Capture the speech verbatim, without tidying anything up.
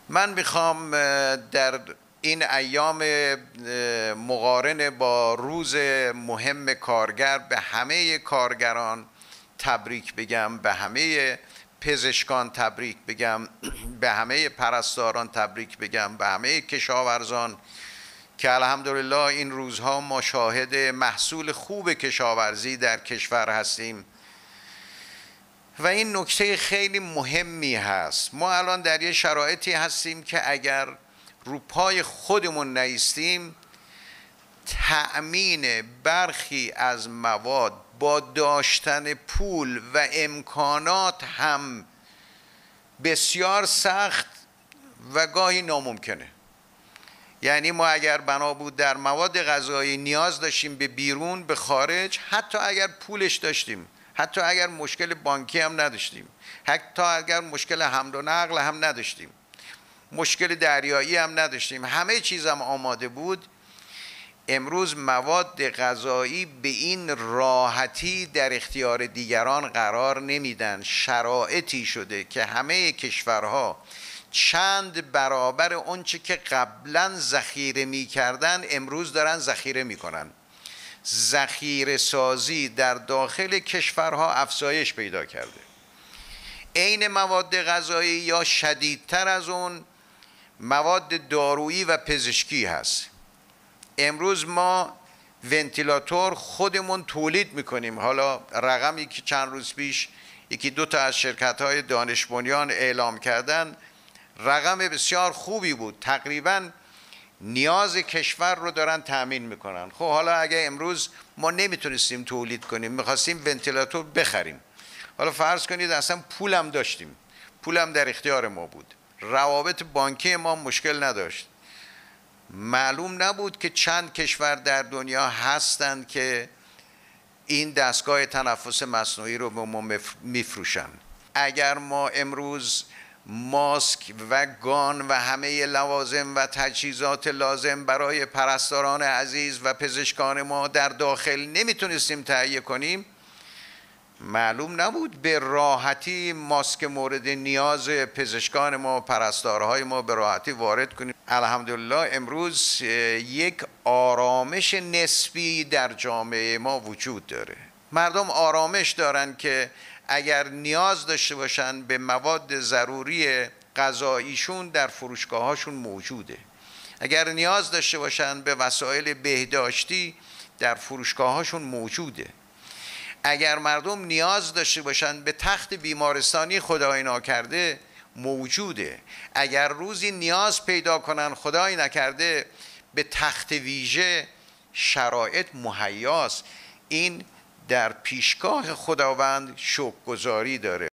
من میخوام در این ایام مقارن با روز مهم کارگر به همه کارگران تبریک بگم، به همه پزشکان تبریک بگم، به همه پرستاران تبریک بگم، به همه کشاورزان که الحمدلله این روزها ما شاهد محصول خوب کشاورزی در کشور هستیم. و این نکته خیلی مهمی هست. ما الان در یه شرایطی هستیم که اگر رو پای خودمون نایستیم، تأمین برخی از مواد با داشتن پول و امکانات هم بسیار سخت و گاهی ناممکنه. یعنی ما اگر بنا بود در مواد غذایی نیاز داشتیم به بیرون، به خارج، حتی اگر پولش داشتیم، حتی اگر مشکل بانکی هم نداشتیم، حتی اگر مشکل حمل و نقل هم نداشتیم، مشکل دریایی هم نداشتیم، همه چیز هم آماده بود، امروز مواد غذایی به این راحتی در اختیار دیگران قرار نمیدن. شرایطی شده که همه کشورها چند برابر اونچه که قبلا ذخیره می‌کردن امروز دارن ذخیره می‌کنن. ذخیره سازی در داخل کشورها افزایش پیدا کرده. عین مواد غذایی یا شدیدتر از اون مواد دارویی و پزشکی هست. امروز ما ونتیلاتور خودمون تولید میکنیم. حالا رقمی که چند روز پیش یکی دو تا از شرکت‌های دانش بنیان اعلام کردن رقم بسیار خوبی بود. تقریباً نیاز کشور رو دارن تأمین میکنن. خب حالا اگه امروز ما نمیتونستیم تولید کنیم، میخواستیم ونتیلاتور بخریم، حالا فرض کنید اصلا پولم داشتیم، پولم در اختیار ما بود، روابط بانکی ما مشکل نداشت، معلوم نبود که چند کشور در دنیا هستند که این دستگاه تنفس مصنوعی رو به ما میفروشن. اگر ما امروز ماسک و گان و همه لوازم و تجهیزات لازم برای پرستاران عزیز و پزشکان ما در داخل نمیتونستیم تهیه کنیم، معلوم نبود به راحتی ماسک مورد نیاز پزشکان ما و پرستارهای ما به راحتی وارد کنیم. الحمدلله امروز یک آرامش نسبی در جامعه ما وجود داره. مردم آرامش دارن که اگر نیاز داشته باشن به مواد ضروری غذاییشون در فروشگاهاشون موجوده. اگر نیاز داشته باشن به وسایل بهداشتی در فروشگاهاشون موجوده. اگر مردم نیاز داشته باشن به تخت بیمارستانی خدای ناکرده موجوده. اگر روزی نیاز پیدا کنن خدای نکرده به تخت ویژه، شرایط مهیاست. این در پیشگاه خداوند شکرگزاری داره.